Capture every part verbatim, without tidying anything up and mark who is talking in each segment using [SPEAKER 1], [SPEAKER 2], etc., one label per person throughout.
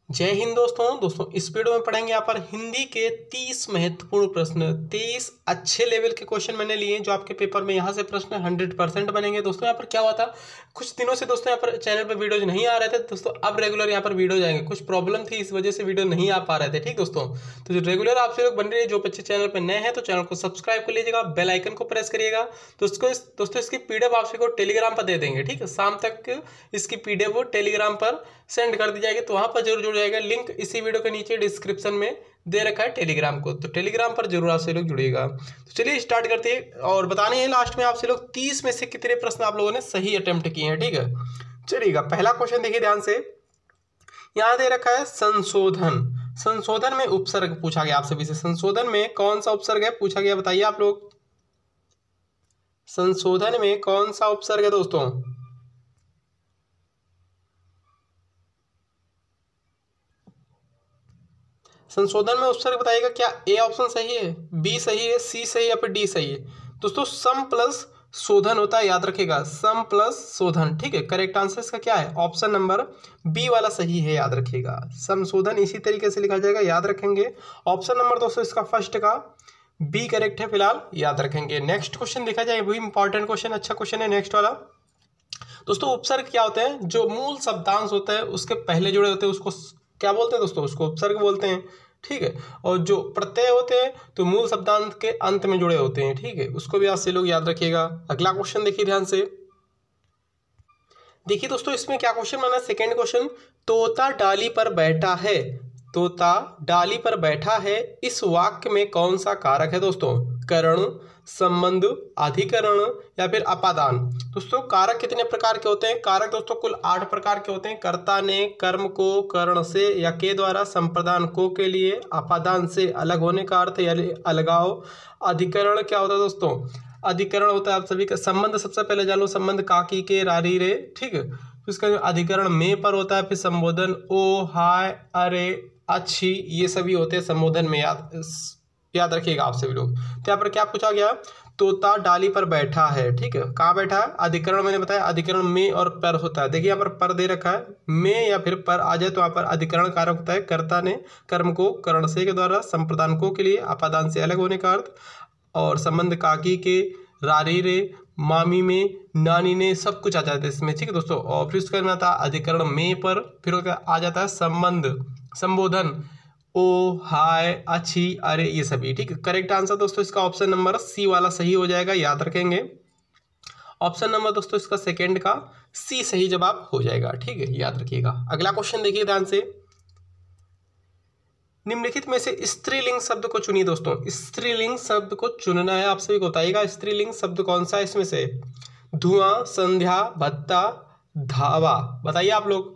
[SPEAKER 1] जय हिंद दोस्तों दोस्तों इस वीडियो में पढ़ेंगे यहाँ पर हिंदी के तीस महत्वपूर्ण प्रश्न। तीस अच्छे लेवल के क्वेश्चन मैंने लिए जो आपके पेपर में यहाँ से प्रश्न हंड्रेड परसेंट बनेंगे। दोस्तों यहाँ पर क्या हुआ था, कुछ दिनों से दोस्तों यहाँ पर चैनल पर वीडियोज नहीं आ रहे थे दोस्तों। अब रेगुलर यहाँ पर वीडियो जाएंगे, कुछ प्रॉब्लम थी इस वजह से वीडियो नहीं आ पा रहे थे। ठीक दोस्तों, तो जो रेगुलर आपसे लोग बन रहे हैं, जो बच्चे चैनल पर नए हैं तो चैनल को सब्सक्राइब कर लीजिएगा, बेल आइकन को प्रेस करिएगा। दोस्तों दोस्तों इसकी पीडीएफ आपसे को टेलीग्राम पर दे देंगे। ठीक है, शाम तक इसकी पीडीएफ वो टेलीग्राम पर सेंड कर दी जाएगी, तो वहां पर जरूर जुड़ जाएगा। लिंक इसी वीडियो के नीचे डिस्क्रिप्शन में दे रखा है टेलीग्राम को, तो टेलीग्राम पर जरूर आपसे लोग जुड़िएगा। तो चलिए स्टार्ट करते हैं और बताने हैं लास्ट में आपसे लोग तीस में से कितने प्रश्न आप लोगों ने सही अटेम्प्ट किए हैं। ठीक है, चलिएगा पहला क्वेश्चन देखिए ध्यान से। यहाँ दे रखा है संशोधन। संशोधन में उपसर्ग पूछा गया आप सभी से। संशोधन में कौन सा उपसर्ग है पूछा गया, बताइए आप लोग। संशोधन में कौन सा उपसर्ग है दोस्तों? संशोधन में उपसर्ग बताइएगा। क्या ए ऑप्शन सही है, बी सही है, सी सही है या फिर डी सही है? दोस्तों सम प्लस शोधन होता है, याद रखिएगा, सम प्लस शोधन। ठीक है, करेक्ट आंसर इसका क्या है? ऑप्शन नंबर बी वाला सही है, याद रखिएगा। संशोधन इसी तरीके से लिखा जाएगा, याद रखेंगे। ऑप्शन नंबर दोस्तों इसका फर्स्ट का बी करेक्ट है, फिलहाल याद रखेंगे। नेक्स्ट क्वेश्चन देखा जाए, वही इंपॉर्टेंट क्वेश्चन, अच्छा क्वेश्चन है नेक्स्ट वाला। दोस्तों उपसर्ग क्या होते हैं? जो मूल शब्दांश होता है उसके पहले जुड़े होते हैं उसको क्या बोलते हैं दोस्तों? उसको उपसर्ग बोलते हैं। ठीक है, और जो प्रत्यय होते हैं तो मूल शब्दांश के अंत में जुड़े होते हैं। ठीक है, उसको भी आपसे लोग याद रखिएगा। अगला क्वेश्चन देखिए ध्यान से। देखिए दोस्तों इसमें क्या क्वेश्चन बना, सेकेंड क्वेश्चन। तोता डाली पर बैठा है, तोता डाली पर बैठा है, इस वाक्य में कौन सा कारक है दोस्तों? करण, संबंध, अधिकरण या फिर अपादान? दोस्तों कारक कितने प्रकार के होते हैं? कारक दोस्तों कुल आठ प्रकार के होते हैं। कर्ता ने, कर्म को, करण से या के द्वारा, संप्रदान को के लिए, अपादान से अलग होने का अर्थ यानी अलगाव। अधिकरण क्या होता है दोस्तों? अधिकरण होता है आप सभी का संबंध। सबसे पहले जानो संबंध काकी के रारी रे। ठीक है, तो इसका अधिकरण में पर होता है। फिर संबोधन ओ, हाय, अरे, अच्छी, ये सभी होते हैं संबोधन में, याद याद रखिएगा आप सभी लोग। तो यहाँ पर क्या पूछा गया? तोता डाली पर बैठा है। ठीक है, कहाँ बैठा है? अधिकरण मैंने बताया, अधिकरण में और पर होता है। देखिए यहाँ पर पर दे रखा है, में या फिर पर आ जाए तो यहाँ पर अधिकरण कारक होता है। कर्ता ने, कर्म को, करण से के द्वारा, संप्रदान को के लिए, अपादान से अलग होने का अर्थ, और संबंध काकी के, रारी रे, मामी में, नानी ने, सब कुछ आ जाता है इसमें। ठीक है दोस्तों, और फिर उसका आता है अधिकरण में पर, फिर आ जाता है संबंध, संबोधन ओ, हाय, अच्छी, अरे, ये सभी। ठीक है, करेक्ट आंसर दोस्तों इसका ऑप्शन नंबर सी वाला सही हो जाएगा, याद रखेंगे। ऑप्शन नंबर दोस्तों इसका सेकंड का सी सही जवाब हो जाएगा। ठीक है, याद रखिएगा। अगला क्वेश्चन देखिए ध्यान से। निम्नलिखित में से स्त्रीलिंग शब्द को चुनिए दोस्तों। स्त्रीलिंग शब्द को चुनना है, आप सभी को बताइएगा स्त्रीलिंग शब्द कौन सा है इसमें से? धुआं, संध्या, भत्ता, धावा, बताइए आप लोग।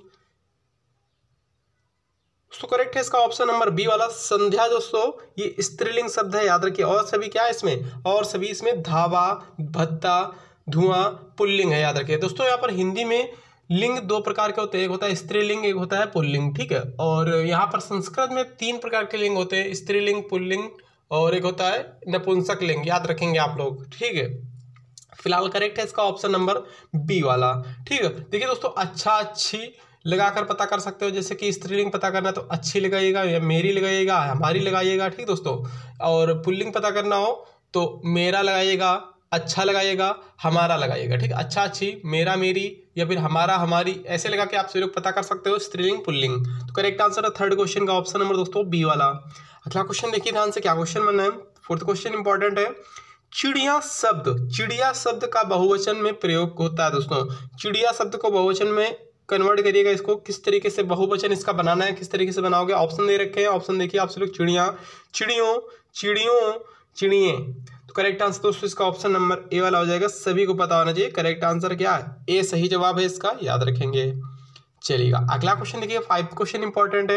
[SPEAKER 1] तो करेक्ट है इसका ऑप्शन नंबर बी वाला, संध्या। दोस्तों ये स्त्रीलिंग शब्द है, याद रखिए। और सभी क्या है इसमें? और सभी इसमें धावा, भत्ता, धुआं पुल्लिंग है, याद रखिए। दोस्तों यहाँ पर हिंदी में लिंग दो प्रकार के होते हैं, एक होता है स्त्रीलिंग, एक होता है पुल्लिंग। ठीक है, और यहाँ पर संस्कृत में तीन प्रकार के लिंग होते हैं, स्त्रीलिंग, पुल्लिंग और एक होता है नपुंसक लिंग, याद रखेंगे आप लोग। ठीक है, फिलहाल करेक्ट है इसका ऑप्शन नंबर बी वाला। ठीक है, देखिए दोस्तों अच्छा, अच्छी लगाकर पता कर सकते हो। जैसे कि स्त्रीलिंग पता करना तो अच्छी लगाइएगा, या मेरी लगाइएगा, हमारी लगाइएगा। ठीक दोस्तों, और पुल्लिंग पता करना हो तो मेरा लगाइएगा, अच्छा लगाइएगा, हमारा लगाइएगा। ठीक, अच्छा, अच्छी, मेरा, मेरी या फिर हमारा, हमारी, ऐसे लगा के आप सभी लोग पता कर सकते हो स्त्रीलिंग, पुल्लिंग। तो करेक्ट आंसर है थर्ड क्वेश्चन का ऑप्शन नंबर दोस्तों बी वाला। अगला क्वेश्चन देखिए ध्यान से, क्या क्वेश्चन बनना है। फोर्थ क्वेश्चन इंपॉर्टेंट है। चिड़िया शब्द, चिड़िया शब्द का बहुवचन में प्रयोग होता है दोस्तों। चिड़िया शब्द को बहुवचन में कन्वर्ट करिएगा, इसको किस तरीके से बहुवचन इसका बनाना है, किस तरीके से बनाओगे। ऑप्शन दे रखे हैं, ऑप्शन देखिए आप लोग। चिड़िया, चिड़ियों, चिड़ियों, चिड़िए। तो करेक्ट आंसर दोस्तों इसका ऑप्शन नंबर ए वाला हो जाएगा, सभी को पता होना चाहिए। करेक्ट आंसर क्या है? ए सही जवाब है इसका, याद रखेंगे। चलिएगा अगला क्वेश्चन देखिए, फाइव क्वेश्चन इंपॉर्टेंट है।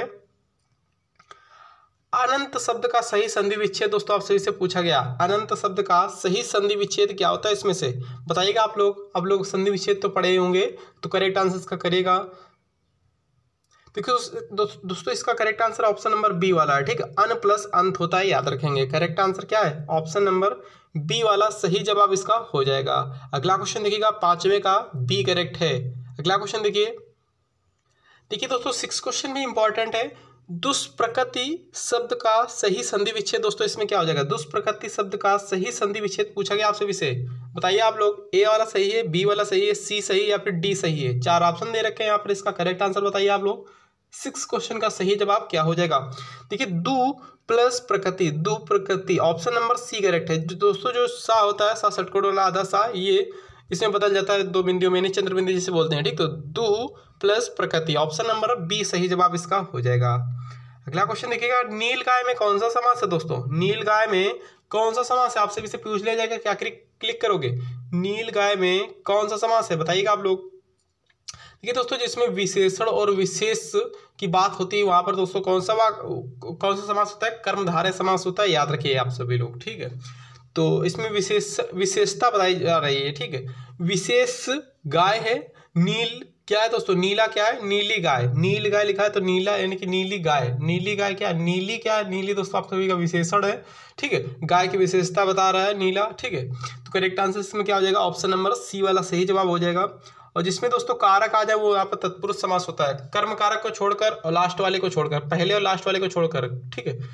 [SPEAKER 1] अनंत शब्द का सही संधि विच्छेद दोस्तों आप सभी से पूछा गया। अनंत शब्द का सही संधि विच्छेद क्या होता है इसमें से, बताइएगा आप लोग। आप लोग संधि विच्छेद तो पढ़े होंगे, तो करेक्ट आंसर इसका करेगा। देखिए दोस्तों इसका correct answer option number B वाला है। ठीक, अन प्लस अंत होता है, याद रखेंगे। करेक्ट आंसर क्या है? ऑप्शन नंबर बी वाला सही जवाब इसका हो जाएगा। अगला क्वेश्चन देखिएगा, पांचवे का बी करेक्ट है। अगला क्वेश्चन देखिए, देखिए दोस्तों सिक्स क्वेश्चन भी इंपॉर्टेंट है। दुष्प्रकृति शब्द का सही संधि विच्छेद, दोस्तों इसमें क्या हो जाएगा, दुष्प्रकृति शब्द का सही संधि विच्छेद पूछा गया आपसे विषय। बताइए आप लोग, ए वाला सही है, बी वाला सही है, सी सही है या फिर डी सही है। चार ऑप्शन दे रखे हैं यहाँ पर, इसका करेक्ट आंसर बताइए आप लोग। सिक्स क्वेश्चन का सही जवाब क्या हो जाएगा। देखिए दु प्लस प्रकृति, दु प्रकृति, ऑप्शन नंबर सी करेक्ट है। जो दोस्तों जो सा होता है, सा षटकोण वाला आधा सा, ये इसमें बदल जाता है दो बिंदुओं में, चंद्र बिंदु जिसे बोलते हैं, ठीक। तो दु प्लस प्रकृति, ऑप्शन नंबर बी सही जवाब इसका हो जाएगा। अगला क्वेश्चन देखिएगा, नील गाय में कौन सा समास है दोस्तों, नील गाय में कौन सा समास है, आपसे भी से पूछ लिया जाएगा, क्या क्लिक करोगे, नील गाय में कौन सा समास है बताइएगा आप लोग। देखिए दोस्तों जिसमें विशेषण और विशेष की बात होती है वहां पर दोस्तों कौन सा कौन सा समास होता है, कर्मधारय समास होता है, याद रखिए आप सभी लोग, ठीक है। तो इसमें विशेष विशेषता बताई जा रही है, ठीक है। विशेष गाय है, नील क्या है दोस्तों, नीला क्या है, नीली गाय, नील गाय लिखा है तो नीला यानी कि नीली गाय, नीली गाय क्या है, नीली क्या है, नीली दोस्तों आप सभी का विशेषण है, ठीक है। गाय की विशेषता बता रहा है नीला, ठीक है। तो करेक्ट आंसर इसमें क्या हो जाएगा, ऑप्शन नंबर सी वाला सही जवाब हो जाएगा। और जिसमें दोस्तों कारक आ जाए वो यहाँ पर तत्पुरुष समास होता है, कर्म कारक को छोड़कर और लास्ट वाले को छोड़कर, पहले और लास्ट वाले को छोड़कर, ठीक है,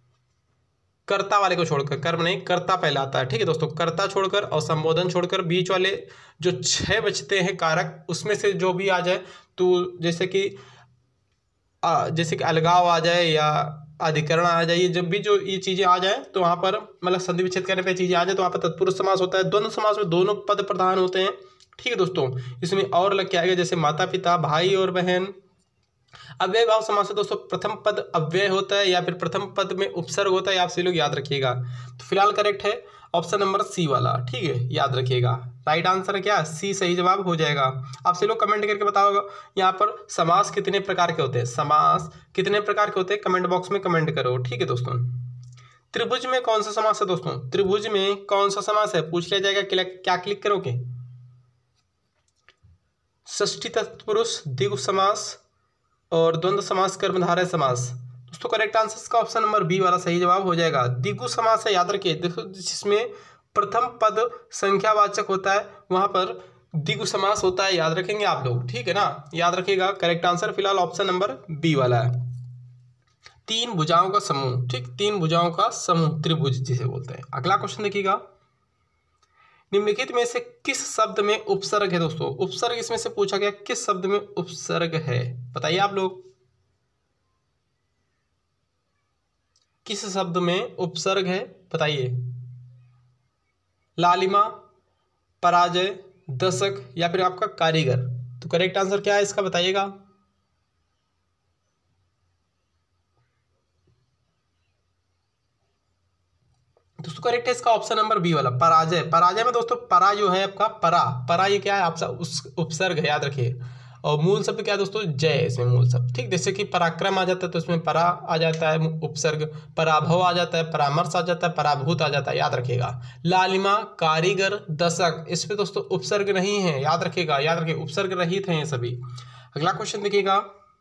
[SPEAKER 1] कर्ता वाले को छोड़कर, कर्म नहीं कर्ता पहले आता है, ठीक है दोस्तों, कर्ता छोड़कर और संबोधन छोड़कर बीच वाले जो छह बचते हैं कारक, उसमें से जो भी आ जाए, तो जैसे कि जैसे कि अलगाव आ जाए या अधिकरण आ जाए, जब भी जो ये चीजें आ जाए तो वहां पर मतलब संधि विच्छेद करने पे चीजें आ जाए तो वहां पर तत्पुरुष समास होता है। द्वंद्व समास में दोनों पद प्रधान होते हैं, ठीक है दोस्तों। इसमें और लग के आएगा जैसे माता पिता, भाई और बहन। अव्यय भाव समास है दोस्तों, प्रथम पद अव्यय होता है या फिर प्रथम पद में उपसर्ग होता है, आप सभी लोग याद रखिएगा। तो फिलहाल करेक्ट है ऑप्शन नंबर सी वाला, ठीक है, याद रखिएगा। राइट आंसर है क्या, सी सही जवाब हो जाएगा। आप सभी लोग कमेंट करके बताओगे यहाँ पर समास कितने प्रकार के होते हैं, समास कितने प्रकार के होते हैं, कमेंट बॉक्स में कमेंट करो, ठीक है दोस्तों। त्रिभुज में कौन सा समास है दोस्तों, त्रिभुज में कौन सा समास है पूछ लिया जाएगा, क्या क्लिक करोगे, षष्ठी तत्पुरुष, द्विगु समास और द्वंद्व समास, कर्मधारय समास। दोस्तों करेक्ट आंसर इसका ऑप्शन नंबर बी वाला सही जवाब हो जाएगा। द्विगु समास है, याद रखिए, देखो जिसमें प्रथम पद संख्यावाचक होता है वहां पर द्विगु समास होता है, याद रखेंगे आप लोग, ठीक है ना, याद रखिएगा। करेक्ट आंसर फिलहाल ऑप्शन नंबर बी वाला है। तीन भुजाओं का समूह, ठीक, तीन भुजाओं का समूह त्रिभुज जिसे बोलते हैं। अगला क्वेश्चन देखिएगा, निम्नलिखित में से किस शब्द में उपसर्ग है दोस्तों, उपसर्ग इसमें से पूछा गया, किस शब्द में उपसर्ग है बताइए आप लोग, किस शब्द में उपसर्ग है बताइए। लालिमा, पराजय, दशक या फिर आपका कारीगर। तो करेक्ट आंसर क्या है इसका बताइएगा। दोस्तों करेक्ट है इसका ऑप्शन नंबर बी वाला, पराजय। पराजय में दोस्तों परा जो है आपका, परा परा ये क्या है आपका उस उपसर्ग है, याद रखिए। और मूल शब्द क्या है दोस्तों, जय, इसमें मूल शब्द, ठीक। जैसे कि पराक्रम आ जाता है तो इसमें परा आ जाता है उपसर्ग, पराभव आ जाता है, परामर्श आ जाता है, पराभूत आ जाता है, याद रखिएगा। लालिमा, कारीगर, दशक, इसमें दोस्तों उपसर्ग नहीं है, याद रखिएगा, याद रखिए उपसर्ग रहित है ये सभी। अगला क्वेश्चन देखिएगा,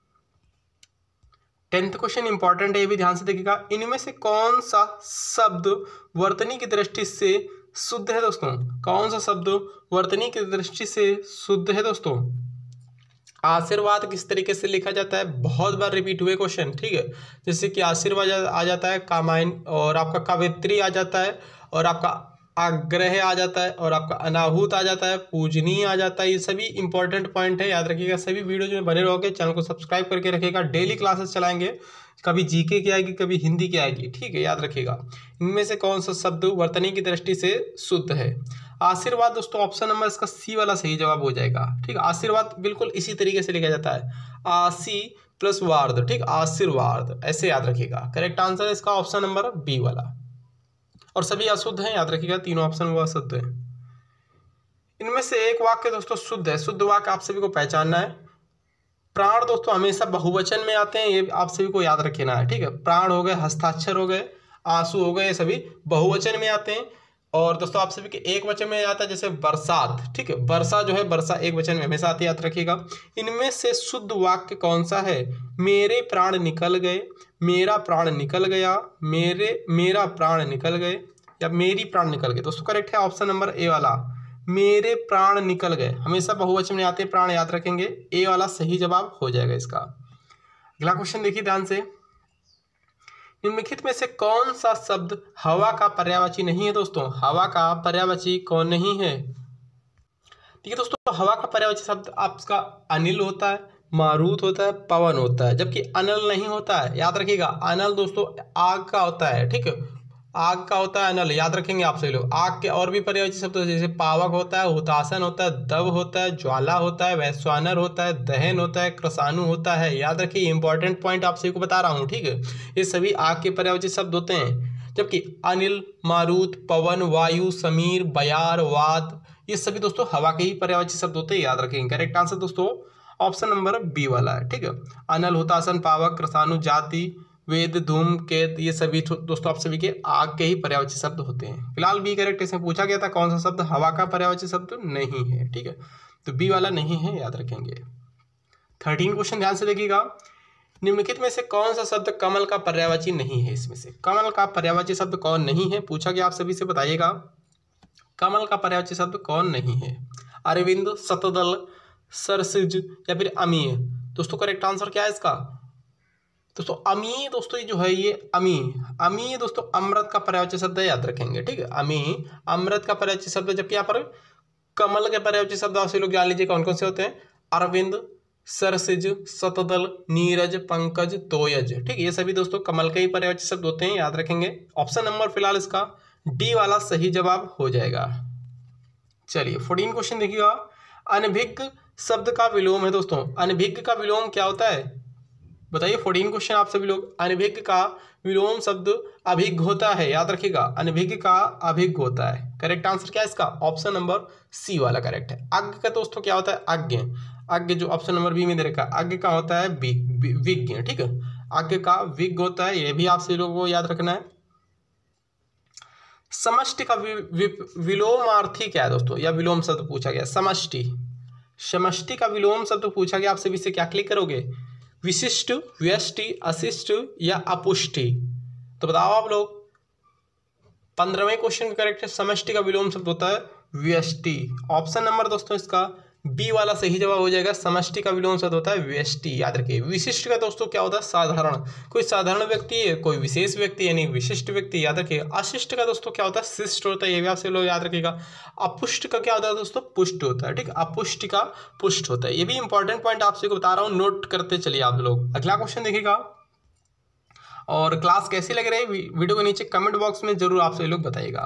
[SPEAKER 1] टेंथ क्वेश्चन इंपॉर्टेंट है, ये भी ध्यान से देखिएगा। इनमें से कौन सा शब्द वर्तनी की दृष्टि से शुद्ध है दोस्तों, कौन सा शब्द वर्तनी की दृष्टि से शुद्ध है दोस्तों। आशीर्वाद किस तरीके से लिखा जाता है, बहुत बार रिपीट हुए क्वेश्चन, ठीक है। जैसे कि आशीर्वाद आ जाता है, कामायन और आपका कवित्री आ जाता है, और आपका आग्रह आ जाता है, और आपका अनाहूत आ जाता है, पूजनीय आ जाता है। ये सभी इंपॉर्टेंट पॉइंट है, याद रखिएगा। सभी वीडियो में बने रहोगे, चैनल को सब्सक्राइब करके रखिएगा। डेली क्लासेस चलाएंगे, कभी जीके की आएगी, कभी हिंदी की आएगी, ठीक है, याद रखिएगा। इनमें से कौन सा शब्द वर्तनी की दृष्टि से शुद्ध है। आशीर्वाद दोस्तों ऑप्शन नंबर इसका सी वाला सही जवाब हो जाएगा, ठीक है। आशीर्वाद बिल्कुल इसी तरीके से लिखा जाता है, आशी प्लस वार्द, ठीक, आशीर्वाद, ऐसे याद रखिएगा। करेक्ट आंसर है इसका ऑप्शन नंबर बी वाला। और सभी अशुद्ध हैं, याद रखिएगा, तीनों ऑप्शन वो अशुद्ध है। इनमें से एक वाक्य दोस्तों शुद्ध है, शुद्ध वाक्य आप सभी को पहचानना है। प्राण दोस्तों हमेशा बहुवचन में आते हैं, ये आप सभी को याद रखना है, ठीक है। प्राण हो गए, हस्ताक्षर हो गए, आंसू हो गए, ये सभी बहुवचन में आते हैं। और दोस्तों आप सभी के एक वचन में आता है, जैसे बरसात, ठीक है, वर्षा जो है, वर्षा एक वचन में हमेशा आती है, याद रखिएगा। इनमें से शुद्ध वाक्य कौन सा है, मेरे प्राण निकल गए, मेरा प्राण निकल गया, मेरे मेरा प्राण निकल गए, या मेरी प्राण निकल गए। दोस्तों करेक्ट है ऑप्शन नंबर ए वाला, मेरे प्राण निकल गए, हमेशा बहुवचन में आते हैं प्राण, याद रखेंगे। ए वाला सही जवाब हो जाएगा इसका। अगला क्वेश्चन देखिए ध्यान से, निम्नलिखित में से कौन सा शब्द हवा का पर्यायवाची नहीं है दोस्तों? हवा का पर्यायवाची कौन नहीं है? ठीक है दोस्तों, हवा का पर्यायवाची शब्द आपका अनिल होता है, मारुत होता है, पवन होता है, जबकि अनल नहीं होता है। याद रखिएगा, अनल दोस्तों आग का होता है, ठीक है, आग का होता है अनल, याद रखेंगे आप सभी लोग। आग के और भी पर्यायवाची शब्द जैसे पावक होता है, हुतासन होता है, दव होता है, ज्वाला होता है, वैश्वानर होता है, दहन होता है, क्रसाणु होता है। याद रखिए, इंपॉर्टेंट पॉइंट आप सभी को बता रहा हूँ, ठीक है, ये सभी आग के पर्यायवाची शब्द होते हैं। जबकि अनिल, मारुत, पवन, वायु, समीर, बयार, वात, ये सभी दोस्तों हवा के ही पर्यायवाची शब्द होते हैं, याद रखेंगे। करेक्ट आंसर दोस्तों ऑप्शन नंबर बी वाला है, ठीक है। अनल, हुतासन, पावक, क्रसाणु, जाति, वेद, धूम, केत, ये सभी दोस्तों आप सभी के आग के ही पर्यायवाची शब्द होते हैं। फिलहाल बी करेक्ट। इसमें पूछा गया था कौन सा शब्द हवा का पर्यायवाची शब्द नहीं है, ठीक है, तो बी वाला नहीं है, याद रखेंगे। थर्टीन क्वेश्चन ध्यान से देखिएगा, निम्नलिखित में से कौन सा शब्द कमल का पर्यायवाची नहीं है? इसमें से कमल का पर्यायवाची शब्द कौन नहीं है, पूछा गया, आप सभी से बताइएगा कमल का पर्यायवाची शब्द कौन नहीं है? अरविंद, शतदल, सरसिज या फिर अमीय? दोस्तों करेक्ट आंसर क्या है इसका? दोस्तों अमीय, दोस्तों ये जो है ये अमीय, अमीय दोस्तों अमृत का पर्यायवाची शब्द है, याद रखेंगे, ठीक है। अमीय अमृत का पर्यायवाची शब्द है, जबकि यहाँ पर कमल के पर्यायवाची शब्द आप सभी लोग जान लीजिए कौन कौन से होते हैं। अरविंद, सरसिज, शतदल, नीरज, पंकज, तोयज, ठीक है, ये सभी दोस्तों कमल के ही पर्यायवाची शब्द होते हैं, याद रखेंगे। ऑप्शन नंबर फिलहाल इसका डी वाला सही जवाब हो जाएगा। चलिए फोर्टीन क्वेश्चन देखिएगा, अनभिज्ञ शब्द का विलोम है दोस्तों। अनभिज्ञ का विलोम क्या होता है बताइए? फोर्टीन क्वेश्चन आप सभी लोग, अनभिज्ञ का विलोम शब्द अभिज्ञ होता है, याद रखिएगा, अनभिज्ञ का अभिज्ञ होता है। करेक्ट आंसर क्या है इसका? ऑप्शन नंबर सी वाला करेक्ट है। अज्ञ का दोस्तों क्या होता है? अज्ञ। अज्ञ जो ऑप्शन नंबर बी में दे रखा है, अज्ञ का होता है विज्ञ, ठीक है, अज्ञ का विज्ञ होता है, ये भी आप सभी लोगों को याद रखना है। समष्टि का वि, वि, विलोमार्थी क्या है दोस्तों, या विलोम शब्द पूछा गया? समष्टि, समष्टि का विलोम शब्द पूछा गया, आप सभी से क्या क्लिक करोगे? विशिष्ट, व्यष्टि, अशिष्ट या अपुष्टि? तो बताओ आप लोग। पंद्रहवें क्वेश्चन का करेक्ट है, समष्टि का विलोम शब्द होता है व्यष्टि। ऑप्शन नंबर दोस्तों इसका बी वाला सही जवाब हो जाएगा, समष्टि का विलोम शब्द होता है व्यष्टि, याद रखिए। विशिष्ट का दोस्तों क्या होता है? साधारण, कोई साधारण व्यक्ति है, कोई विशेष व्यक्ति यानी विशिष्ट व्यक्ति, याद रखिए। अशिष्ट का दोस्तों क्या होता है? शिष्ट होता है, ये भी आप सब लोग याद रखिएगा। अपुष्ट का क्या होता है दोस्तों? पुष्ट होता है, ठीक है, अपुष्ट का पुष्ट होता है, ये भी इंपॉर्टेंट पॉइंट आपसे को बता रहा हूँ, नोट करते चलिए आप लोग। अगला क्वेश्चन देखिएगा, और क्लास कैसी लग रही है वीडियो के नीचे कमेंट बॉक्स में जरूर आप सभी लोग बताइएगा।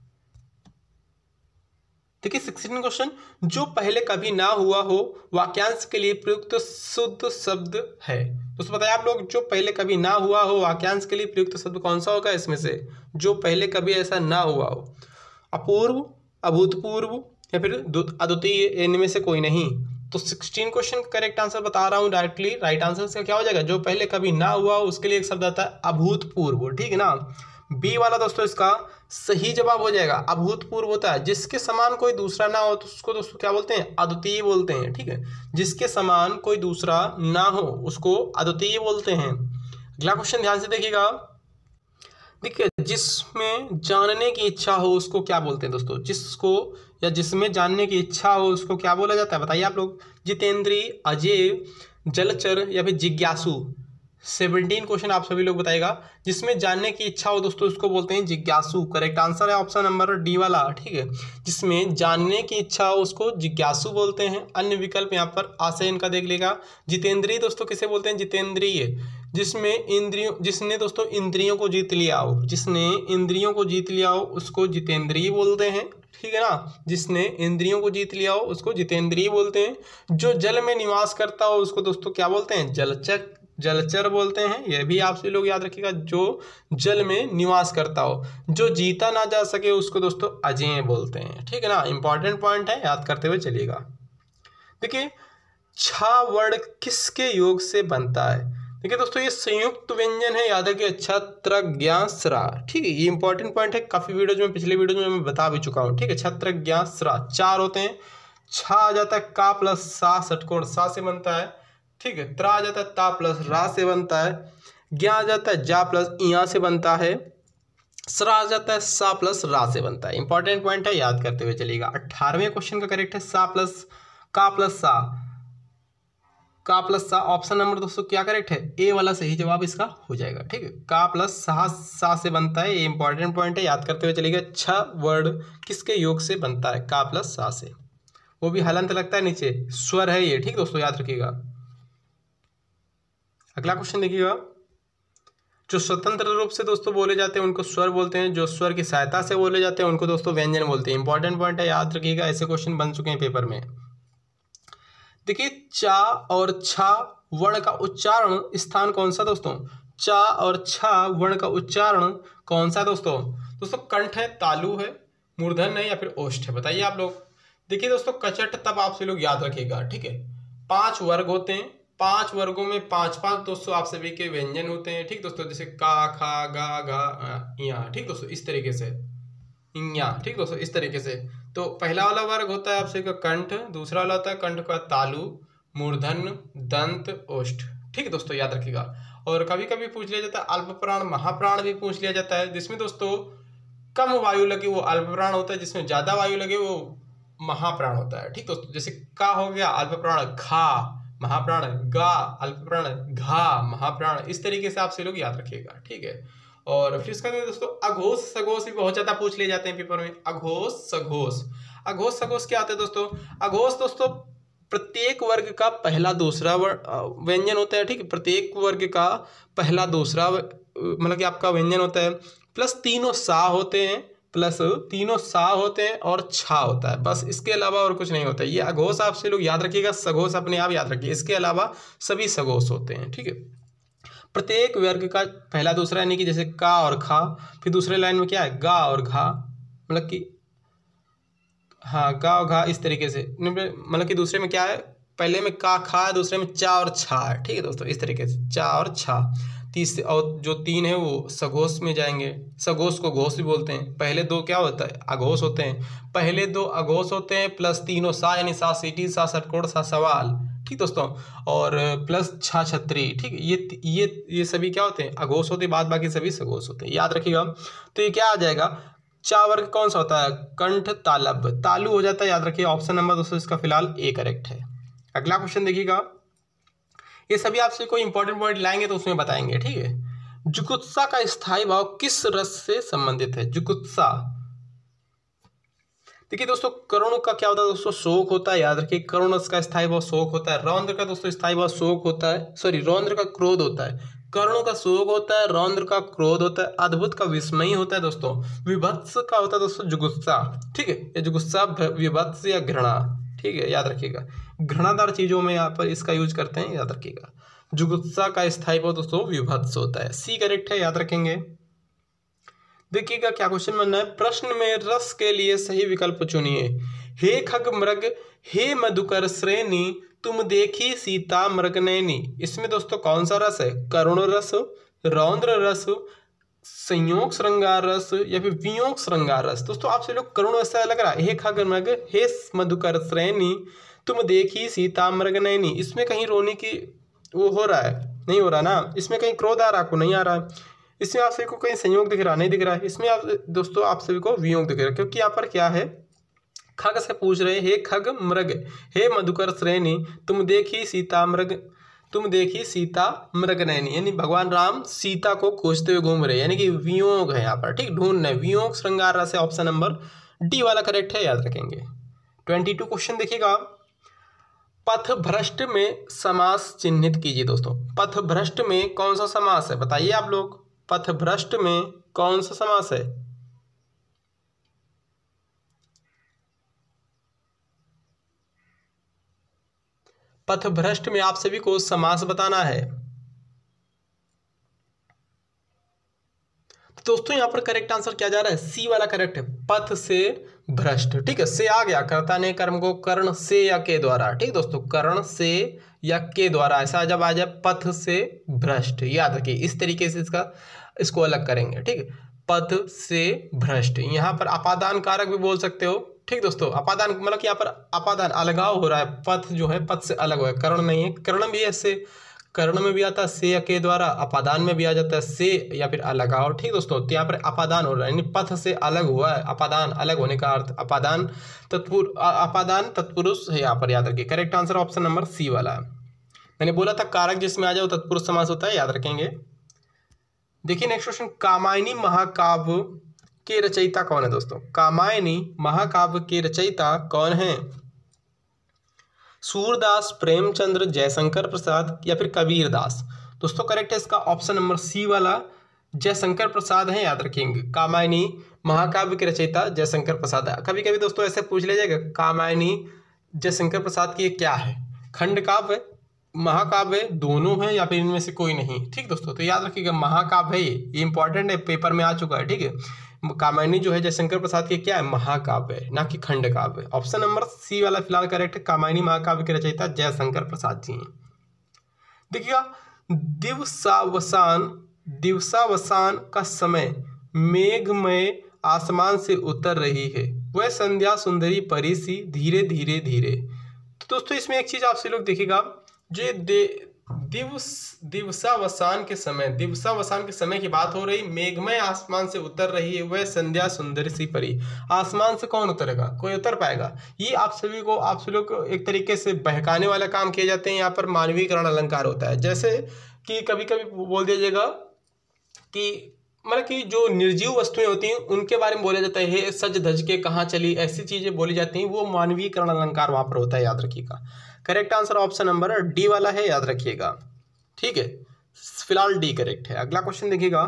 [SPEAKER 1] देखिए सिक्सटीन क्वेश्चन, जो पहले कभी ना हुआ हो वाक्यांश के लिए प्रयुक्त शुद्ध शब्द है। दोस्तों बताइए आप लोग, जो पहले कभी ना हुआ हो वाक्यांश के लिए प्रयुक्त शब्द कौन सा होगा इसमें से? जो पहले कभी ऐसा ना हुआ हो, अपूर्व, अभूतपूर्व या फिर अद्वितीय, इनमें से कोई नहीं। तो सिक्सटीन क्वेश्चन करेक्ट आंसर बता रहा हूँ डायरेक्टली, राइट आंसर इसका क्या हो जाएगा? जो पहले कभी ना हुआ हो उसके लिए एक शब्द आता है अभूतपूर्व, ठीक है ना। बी वाला दोस्तों इसका सही जवाब हो जाएगा। अभूतपूर्व होता है जिसके समान कोई दूसरा ना हो, तो उसको दोस्तों क्या बोलते हैं? अद्वितीय बोलते हैं, ठीक है, जिसके समान कोई दूसरा ना हो उसको अद्वितीय बोलते हैं। अगला क्वेश्चन ध्यान से देखिएगा, देखिए जिसमें जानने की इच्छा हो उसको क्या बोलते हैं दोस्तों? जिसको या जिसमें जानने की इच्छा हो उसको क्या बोला जाता है बताइए आप लोग? जितेंद्रीय, अजय, जलचर या फिर जिज्ञासु? सेवनटीन क्वेश्चन आप सभी लोग बताएगा, जिसमें जानने की इच्छा हो दोस्तों उसको बोलते हैं जिज्ञासु। करेक्ट आंसर है ऑप्शन नंबर डी वाला, ठीक है, जिसमें जानने की इच्छा हो उसको जिज्ञासु बोलते हैं। अन्य विकल्प यहाँ पर आशय इनका देख लेगा। जितेंद्रीय दोस्तों किसे बोलते हैं? जितेंद्रीय, जिसमें इंद्रियों जिसने दोस्तों इंद्रियों को जीत लिया हो, जिसने इंद्रियों को जीत लिया हो उसको जितेंद्रीय बोलते हैं, ठीक है ना, जिसने इंद्रियों को जीत लिया हो उसको जितेंद्रीय बोलते हैं। जो जल में निवास करता हो उसको दोस्तों क्या बोलते हैं? जलचर, जलचर बोलते हैं, यह भी आप सभी लोग याद रखिएगा, जो जल में निवास करता हो। जो जीता ना जा सके उसको दोस्तों अजेय बोलते हैं, ठीक है ना, इंपॉर्टेंट पॉइंट है, याद करते हुए चलिएगा। देखिए छा वर्ण किसके योग से बनता है? देखिए दोस्तों ये संयुक्त व्यंजन है, याद रखिए, छत्र ज्ञा स्रा, ठीक है, ये इंपॉर्टेंट पॉइंट है, काफी वीडियो में पिछले वीडियो में मैं बता भी चुका हूँ, ठीक है। छत्र ज्ञा स्रा चार होते हैं, छा आ जाता है का प्लस सा, षटकोण सा से बनता है, ठीक है, त्रा आ जाता है ता प्लस रा से बनता है, ज्ञा आ जाता है जा प्लस इया से बनता है, सरा आ जाता है, सा प्लस रा से बनता है। इंपॉर्टेंट पॉइंट है, याद करते हुए चलिएगा। अट्ठारहवें क्वेश्चन का करेक्ट है सा प्लस का प्लस सा, का प्लस सा। ऑप्शन नंबर दोस्तों क्या करेक्ट है, ए वाला सही जवाब इसका हो जाएगा। ठीक है, का प्लस सा सा से बनता है, ये इंपॉर्टेंट पॉइंट है, याद करते हुए चलिएगा। छह वर्ड किसके योग से बनता है, का प्लस सा से, वो भी हलंत लगता है नीचे, स्वर है ये। ठीक दोस्तों, याद रखिएगा। अगला क्वेश्चन देखिएगा। जो स्वतंत्र रूप से दोस्तों बोले जाते हैं उनको स्वर बोलते हैं, जो स्वर की सहायता से बोले जाते हैं उनको दोस्तों व्यंजन बोलते हैं। इंपॉर्टेंट पॉइंट है, याद रखिएगा, ऐसे क्वेश्चन बन चुके हैं पेपर में। देखिए, चा और छा वर्ण का उच्चारण स्थान कौन सा दोस्तों, चा और छा वर्ण का उच्चारण कौन सा दोस्तों? दोस्तों कंठ है, तालु है, मूर्धन है या फिर ओष्ठ है, बताइए आप लोग। देखिए दोस्तों, कचट तब आपसे लोग याद रखिएगा। ठीक है, पांच वर्ग होते हैं, पांच वर्गों में पांच पांच दोस्तों आप सभी के व्यंजन होते हैं। ठीक दोस्तों, जैसे का, खा, गा, गा, या। ठीक दोस्तों, इस तरीके से या। ठीक दोस्तों, इस तरीके से। तो पहला वाला वर्ग होता है आपसे का कंठ, दूसरा वाला होता है कंठ का तालु, मूर्धन, दंत, ओष्ठ। ठीक है दोस्तों, याद रखिएगा। और कभी कभी पूछ लिया जाता है अल्प प्राण, महाप्राण भी पूछ लिया जाता है, जिसमें दोस्तों कम वायु लगे वो अल्प प्राण होता है, जिसमें ज्यादा वायु लगे वो महाप्राण होता है। ठीक दोस्तों, जैसे का हो गया अल्प प्राण, खा महाप्राण, गा अल्प प्राण, घा महाप्राण, इस तरीके से आपसे लोग याद रखिएगा। ठीक है, और फिर इसका दोस्तों अघोष सघोष भी बहुत ज्यादा पूछ लिए जाते हैं पेपर में। अघोष सघोष, अघोष सघोष क्या होता है दोस्तों? अघोष दोस्तों प्रत्येक वर्ग का पहला दूसरा व्यंजन होता है। ठीक है, प्रत्येक वर्ग का पहला दूसरा मतलब कि आपका व्यंजन होता है, प्लस तीनों सा होते हैं, प्लस तीनों सा होते हैं और छा होता है, बस इसके अलावा और कुछ नहीं होता है। ये अघोष आपसे लोग याद रखिएगा, सघोष अपने आप याद रखिए, इसके अलावा सभी सघोष होते हैं। ठीक है, प्रत्येक वर्ग का पहला दूसरा, यानी कि जैसे का और खा, फिर दूसरे लाइन में क्या है, गा और घा, मतलब कि हाँ गा और घा, इस तरीके से। मतलब कि दूसरे में क्या है, पहले में का खा है, दूसरे में चा और छा है। ठीक है दोस्तों, इस तरीके से चा और छा। तीस और जो तीन है वो सघोष में जाएंगे, सघोष को घोष भी बोलते हैं। पहले दो क्या होता है, अघोष होते हैं, पहले दो अघोष होते हैं, प्लस तीनों सा, यानी सा सीटी, सा षटकोण, सा सवाल। ठीक दोस्तों, और प्लस छा छत्री। ठीक, ये ये ये सभी क्या होते हैं, अघोष होते हैं, बाद बाकी सभी सघोष होते हैं, याद रखिएगा। तो ये क्या आ जाएगा, चा वर्ग कौन सा होता है, कंठ तालब, तालु हो जाता है, याद रखिए। ऑप्शन नंबर दोस्तों इसका फिलहाल ए करेक्ट है। अगला क्वेश्चन देखिएगा, ये सभी आपसे कोई इंपॉर्टेंट पॉइंट लाएंगे तो उसमें बताएंगे। ठीक है, जुगुत्सा का स्थायी भाव किस रस से संबंधित है, जुगुत्सा। देखिए दोस्तों, करुण का क्या होता है दोस्तों, शोक होता है, याद रखिए। करुण रस का स्थायी भाव शोक होता है। रौद्र का दोस्तों स्थायी भाव शोक होता है, सॉरी रौद्र का क्रोध होता है। करुण का शोक होता है, रौद्र का क्रोध होता है, अद्भुत का विस्मयी होता है दोस्तों, विभत्स का होता है दोस्तों जुगुत्सा। ठीक है, ये जुगुत्सा, विभत्स या घृणा। ठीक है, याद रखिएगा, घृणादार चीजों में यहाँ पर इसका यूज करते हैं, याद रखिएगा। जुगुत्सा का स्थायी भाव दोस्तों विभत्स होता है, सी करेक्ट है, याद रखेंगे। देखिएगा क्या क्वेश्चन बनना है, प्रश्न में रस के लिए सही विकल्प चुनिए। हे खग मृग, हे मधुकर श्रेणी, तुम देखी सीता मृगनयनी। इसमें दोस्तों कौन सा रस है, करुण रस, रौद्र रस, संयोग श्रृंगार रस या फिर वियोग श्रृंगार रस। दोस्तों आपसे लोग करुण ऐसा लग रहा है, हे खग मृग, हे मधुकर श्रेणी, तुम देखी सीता मृगनयनी। इसमें कहीं रोने की वो हो रहा है, नहीं हो रहा ना। इसमें कहीं क्रोध आ रहा, आपको नहीं आ रहा है। इसमें आप सभी को कहीं संयोग दिख रहा, नहीं दिख रहा है। इसमें आप दोस्तों आप सभी को वियोग दिख रहा है, क्योंकि यहाँ पर क्या है, खग से पूछ रहे, हे खग मृग, हे मधुकर श्रेणी, तुम देखी सीता मृग, तुम देखी सीता मृगनयनी, यानी भगवान राम सीता को खोजते हुए घूम रहे, यानी कि वियोग है यहाँ पर। ठीक, ढूंढ रहे, वियोग श्रृंगार रस है, ऑप्शन नंबर डी वाला करेक्ट है, याद रखेंगे। ट्वेंटी टू क्वेश्चन देखिएगा, पथ भ्रष्ट में समास चिन्हित कीजिए। दोस्तों पथ भ्रष्ट में कौन सा समास है, बताइए आप लोग। पथ भ्रष्ट में कौन सा समास है, पथ भ्रष्ट में आप सभी को समास बताना है। तो दोस्तों यहां पर करेक्ट आंसर क्या जा रहा है, सी वाला करेक्ट है, पथ से भ्रष्ट। ठीक है, से आ गया, कर्ता ने कर्म को कर्ण से या के द्वारा। ठीक दोस्तों, कर्ण से या के द्वारा, ऐसा जब आ जाए पथ से भ्रष्ट, याद रखिए। इस तरीके से इसका इसको अलग करेंगे। ठीक, पथ से भ्रष्ट। यहाँ पर अपादान कारक भी बोल सकते हो। ठीक दोस्तों, अपादान मतलब कि यहाँ पर अपादान अलगाव हो रहा है, पथ जो है पथ से अलग हो है, कर्ण नहीं है। कर्ण भी ऐसे कर्ण में भी आता है से या के द्वारा, अपादान में भी आ जाता है से या फिर अलगाव। ठीक दोस्तों, तो यहाँ पर अपादान हो रहा है, यानी पथ से अलग हुआ है, अपादान अलग होने का अर्थ अपादान तत्पुर अपादान तत्पुरुष है यहाँ पर, याद रखिए। Correct answer option number C वाला है। मैंने बोला था कारक जिसमें आ जाओ तत्पुरुष समास होता है, याद रखेंगे। देखिए नेक्स्ट क्वेश्चन, कामायनी महाकाव्य के रचयिता कौन है दोस्तों? कामायनी महाकाव्य के रचयिता कौन है? सूरदास, प्रेमचंद्र, जयशंकर प्रसाद या फिर कबीर दास? दोस्तों करेक्ट है इसका ऑप्शन नंबर सी वाला, जयशंकर प्रसाद है, याद रखेंगे। कामायनी महाकाव्य के रचयिता जयशंकर प्रसाद है। कभी कभी दोस्तों ऐसे पूछ लिया जाएगा कामायनी जयशंकर प्रसाद की ये क्या है, खंड काव्य, महाकाव्य, दोनों है या फिर इनमें से कोई नहीं? ठीक दोस्तों, तो याद रखिएगा महाकाव्य है, ये इंपॉर्टेंट है, पेपर में आ चुका है। ठीक है, कामायनी जो है जयशंकर प्रसाद की क्या है, महाकाव्य है, ना कि खंड काव्य। ऑप्शन नंबर सी वाला फिलहाल करेक्ट है, कामायनी महाकाव्य के रचयिता जयशंकर प्रसाद जी हैं। देखिएगा, दिवसावसान दिवसावसान का समय मेघमय आसमान से उतर रही है, वह संध्या सुंदरी परी सी धीरे धीरे धीरे। तो दोस्तों इसमें एक चीज आपसे लोग देखिएगा, जो दिवस दिवसावसान के समय दिवसावसान के समय की बात हो रही, मेघमय आसमान से उतर रही है वह संध्या सुंदर सी परी। आसमान से कौन उतरेगा, कोई उतर पाएगा? ये आप सभी को आप सभी लोग एक तरीके से बहकाने वाला काम किए जाते हैं। यहाँ पर मानवीकरण अलंकार होता है, जैसे कि कभी कभी बोल दिया जाएगा कि मतलब कि जो निर्जीव वस्तुएं होती हैं उनके बारे में बोला जाता है, हे सज धज के कहाँ चली, ऐसी चीजें बोली जाती हैं, वो मानवीकरण अलंकार वहां पर होता है, याद रखिएगा। Correct answer option number D वाला है, याद रखिएगा। ठीक है, फिलहाल डी करेक्ट है। अगला क्वेश्चन देखिएगा,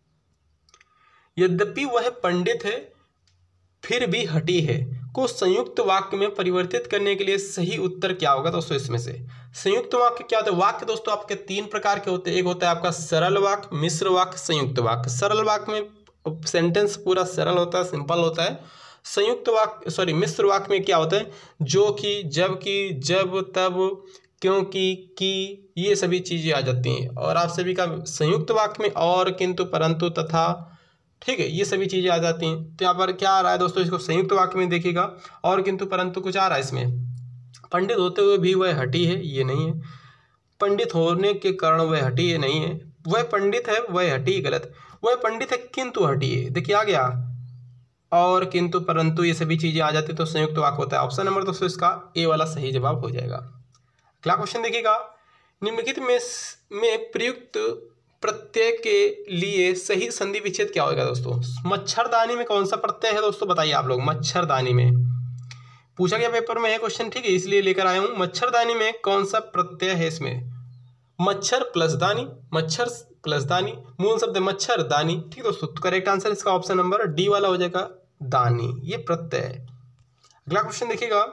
[SPEAKER 1] यद्यपि वह पंडित है फिर भी हठी है को संयुक्त वाक्य में परिवर्तित करने के लिए सही उत्तर क्या होगा दोस्तों? इसमें से संयुक्त वाक्य क्या होता है? वाक्य दोस्तों आपके तीन प्रकार के होते हैं, एक होता है आपका सरल वाक्य, मिश्र वाक्य, संयुक्त वाक्य। सरल वाक्य में सेंटेंस पूरा सरल होता है, सिंपल होता है। संयुक्त वाक्य सॉरी मिश्र वाक्य में क्या होता है, जो कि, जब कि, जब, तब, क्योंकि, कि, ये सभी चीजें आ जाती हैं। और आप सभी का संयुक्त वाक्य में और, किंतु, परंतु, तथा, ठीक है, ये सभी चीजें आ जाती हैं। तो यहाँ पर क्या आ रहा है दोस्तों, इसको संयुक्त वाक्य में देखिएगा, और, किंतु, परंतु कुछ आ रहा है इसमें। पंडित होते हुए भी वह हठी है, ये नहीं है। पंडित होने के कारण वह हठी है, नहीं है। वह पंडित है वह हठी, गलत। वह पंडित है किंतु हठी है, देखिए आ गया, और, किंतु, परंतु, ये सभी चीजें आ जाती तो संयुक्त वाक्य होता है। ऑप्शन नंबर दोस्तों इसका ए वाला सही जवाब हो जाएगा। अगला क्वेश्चन देखिएगा, निम्नलिखित में में प्रयुक्त प्रत्यय के लिए सही संधि विच्छेद क्या होगा दोस्तों? मच्छरदानी में कौन सा प्रत्यय है दोस्तों, बताइए आप लोग। मच्छरदानी में पूछा गया पेपर में है क्वेश्चन, ठीक है, इसलिए लेकर आया हूं। मच्छरदानी में कौन सा प्रत्यय है? इसमें मच्छर प्लस दानी, मच्छर प्लस दानी, मूल शब्द मच्छर दानी। ठीक दोस्तों, तो करेक्ट आंसर इसका ऑप्शन नंबर डी वाला हो जाएगा, दानी, ये प्रत्यय है। अगला क्वेश्चन देखिएगा,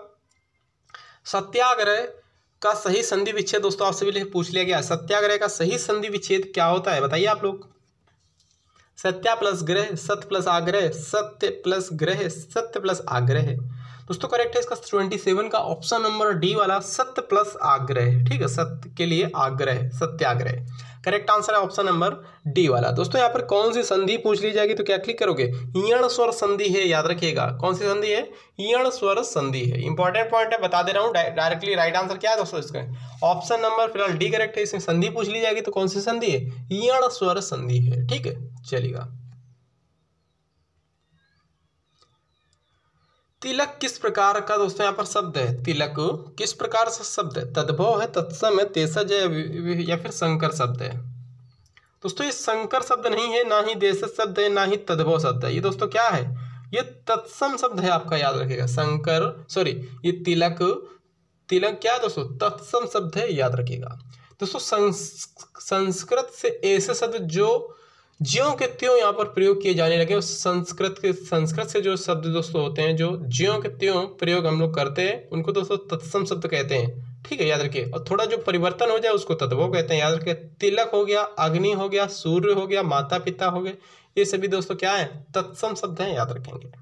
[SPEAKER 1] सत्याग्रह का सही संधि विच्छेद दोस्तों आपसे भी पूछ लिया गया। सत्याग्रह का सही संधि विच्छेद क्या होता है, बताइए आप लोग। सत्या प्लस ग्रह, सत्य प्लस आग्रह, सत्य प्लस ग्रह, सत्य प्लस आग्रह। दोस्तों करेक्ट है इसका सत्ताईस का ऑप्शन नंबर डी वाला, सत्य प्लस आग्रह। ठीक है, सत्य के लिए आग्रह, सत्याग्रह। करेक्ट आंसर है ऑप्शन नंबर डी वाला। दोस्तों यहाँ पर कौन सी संधि पूछ ली जाएगी तो क्या क्लिक करोगे? यण स्वर संधि है, याद रखिएगा। कौन सी संधि है? यण स्वर संधि है। इंपॉर्टेंट पॉइंट है, बता दे रहा हूँ डायरेक्टली। राइट आंसर क्या है दोस्तों इसका? ऑप्शन नंबर फिलहाल डी करेक्ट है। इसमें संधि पूछ ली जाएगी तो कौन सी संधि है? यण स्वर संधि है। ठीक है, चलिएगा। तिलक किस प्रकार का दोस्तों यहाँ पर शब्द है? तिलक किस प्रकार से शब्द है? तद्भव है, तत्सम है, तेसज है या फिर संकर शब्द है? दोस्तों ये संकर शब्द नहीं है, ना ही देशज शब्द है, ना ही तद्भव शब्द है। ये दोस्तों क्या है? ये तत्सम शब्द है आपका, याद रखिएगा। संकर सॉरी ये तिलक, तिलक क्या है दोस्तों? तत्सम शब्द है, याद रखिएगा। दोस्तों संस्कृत से ऐसे शब्द जो ज्यों के त्यों यहाँ पर प्रयोग किए जाने लगे। संस्कृत के संस्कृत से जो शब्द दोस्तों होते हैं, जो ज्यों के त्यों प्रयोग हम लोग करते हैं, उनको दोस्तों तत्सम शब्द कहते हैं। ठीक है, याद रखिए। और थोड़ा जो परिवर्तन हो जाए उसको तद्भव कहते हैं, याद रखिए। तिलक हो गया, अग्नि हो गया, सूर्य हो गया, माता पिता हो गए, ये सभी दोस्तों क्या है? तत्सम शब्द हैं, याद रखेंगे।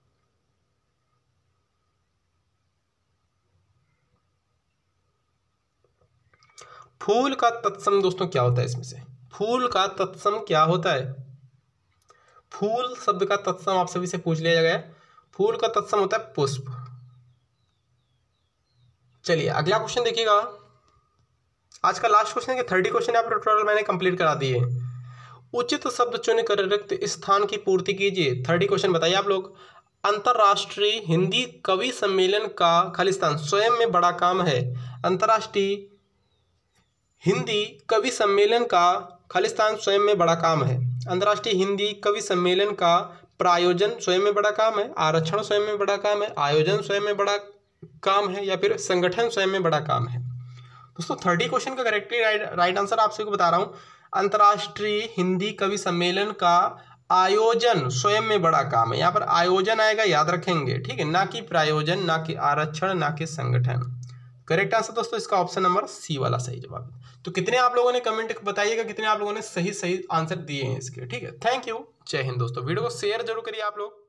[SPEAKER 1] फूल का तत्सम दोस्तों क्या होता है? इसमें से फूल का तत्सम क्या होता है? फूल शब्द का तत्सम आप सभी से पूछ लिया गया। फूल का तत्सम होता है पुष्प। चलिए अगला क्वेश्चन देखिएगा। आज का लास्ट क्वेश्चन है, थर्टी क्वेश्चन यहाँ पर टोटल मैंने कंप्लीट करा दिए। उचित शब्द चुनकर रिक्त स्थान की पूर्ति कीजिए। थर्टी क्वेश्चन बताइए आप लोग। अंतर्राष्ट्रीय हिंदी कवि सम्मेलन का खालिस्तान स्वयं में बड़ा काम है। अंतर्राष्ट्रीय हिंदी कवि सम्मेलन का खालिस्तान स्वयं में बड़ा काम है। अंतर्राष्ट्रीय हिंदी कवि सम्मेलन का प्रायोजन स्वयं में बड़ा काम है, आरक्षण स्वयं में बड़ा काम है, आयोजन स्वयं में बड़ा काम है, या फिर संगठन स्वयं में बड़ा काम है। दोस्तों थर्टी क्वेश्चन का करेक्टली राइट राइट आंसर आप सभी को बता रहा हूँ। अंतर्राष्ट्रीय हिंदी कवि सम्मेलन का आयोजन स्वयं में बड़ा काम है। यहाँ पर आयोजन आएगा, याद रखेंगे, ठीक है, ना कि प्रायोजन, ना कि आरक्षण, ना कि संगठन। करेक्ट आंसर दोस्तों इसका ऑप्शन नंबर सी वाला सही जवाब। तो कितने आप लोगों ने कमेंट बताइएगा, कितने आप लोगों ने सही सही आंसर दिए हैं इसके, ठीक है। थैंक यू, जय हिंद दोस्तों। वीडियो को शेयर जरूर करिए आप लोग।